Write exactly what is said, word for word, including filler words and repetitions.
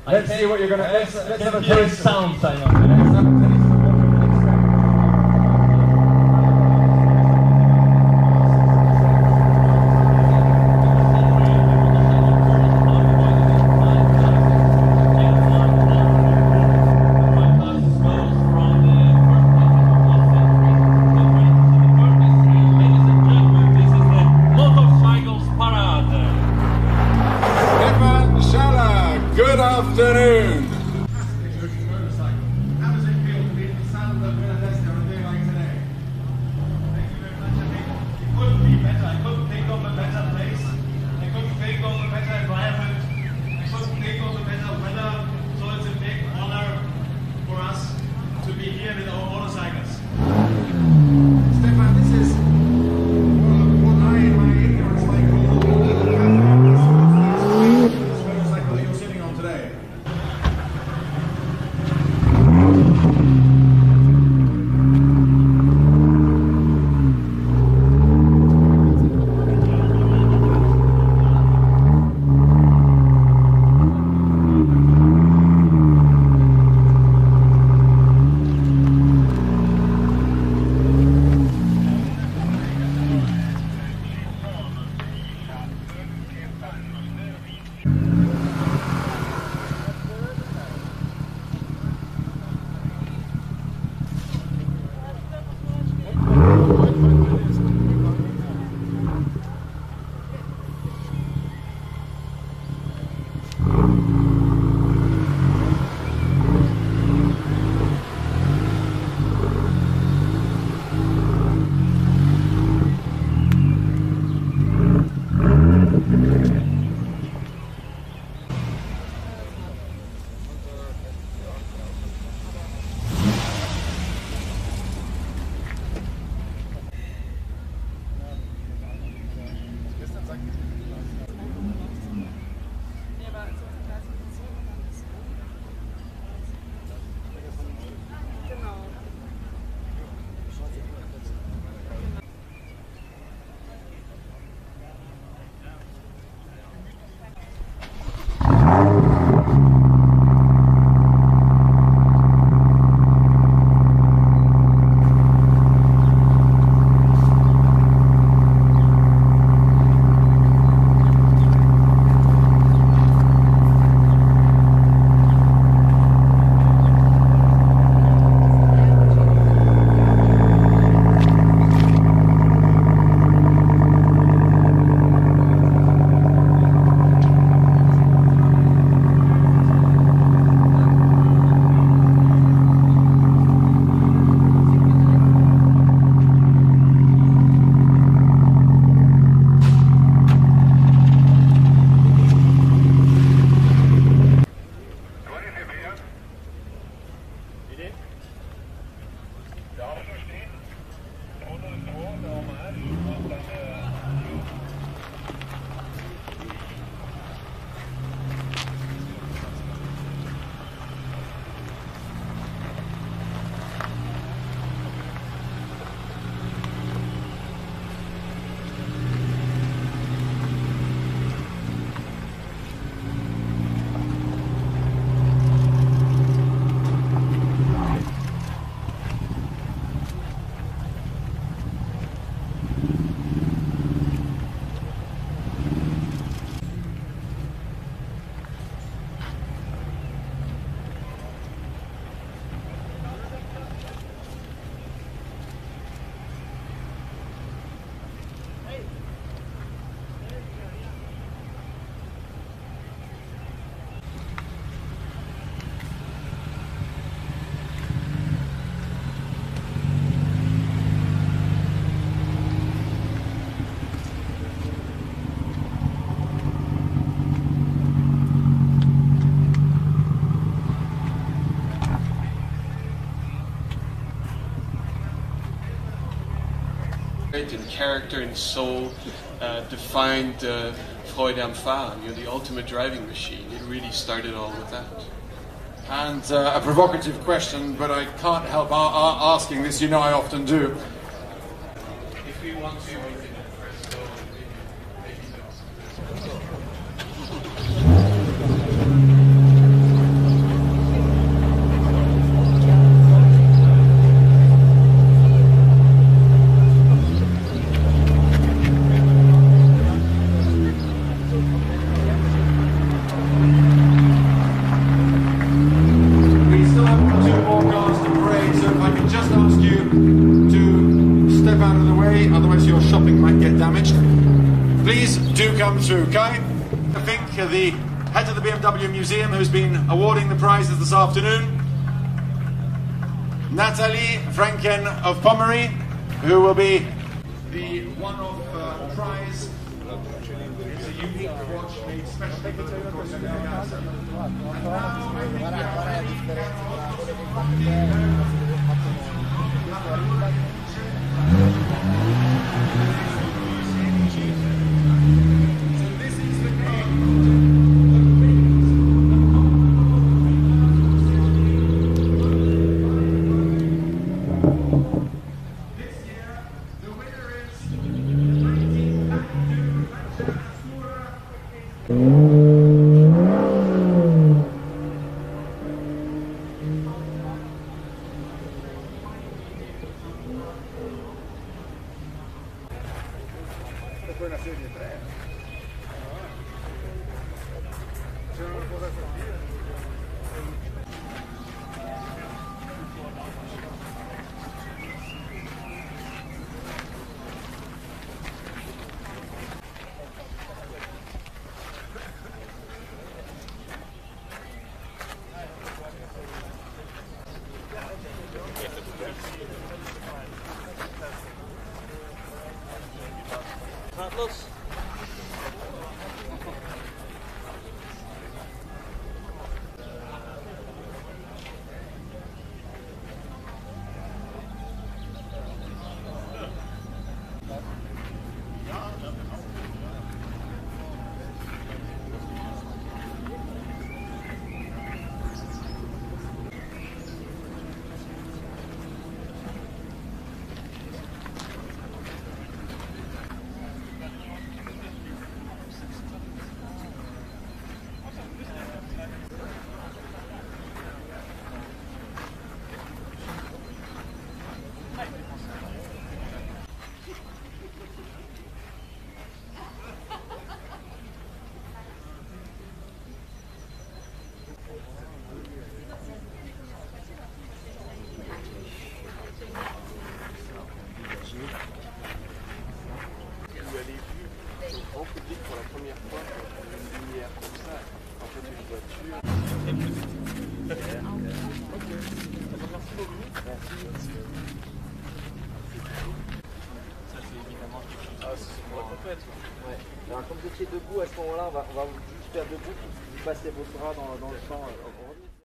Let's see what you're gonna. Let's, let's have a hear taste. sound sign Let's have a taste of what you Good afternoon. How does it feel to be in the saddle of Leicester on a day like today? Thank you very much. I think it couldn't be better. I couldn't think of a better place. I couldn't think of a better environment. I couldn't think of a better weather. So it's a big honor for us to be here with our motorcycles. Stefan, this is what I, in my ignorance, like this motorcycle that you're sitting on today. In character and soul, uh, defined uh, Freude am Fahren, you know, the ultimate driving machine. It really started all with that. And uh, a provocative question, but I can't help a a asking this, you know I often do. If we want to, we can press go and maybe, maybe damaged, please do come through. Kai Fink, the head of the B M W Museum, who's been awarding the prizes this afternoon. Natalie Franken of Pommery, who will be the one-off uh, prize. It's a unique watch made specially for the course of the house. And now I think we are ready to so this is the game. Foi na serie de trás. C'era una fotografia. Carlos. En public pour la première fois, une lumière comme ça, en fait une voiture. Ok. Merci beaucoup. Merci. Ça c'est évidemment quelque chose. Ah, c'est pour la compète. Ouais. Alors comme vous étiez debout à ce moment-là, on va, on va vous juste faire debout, vous passez vos bras dans, dans le champ.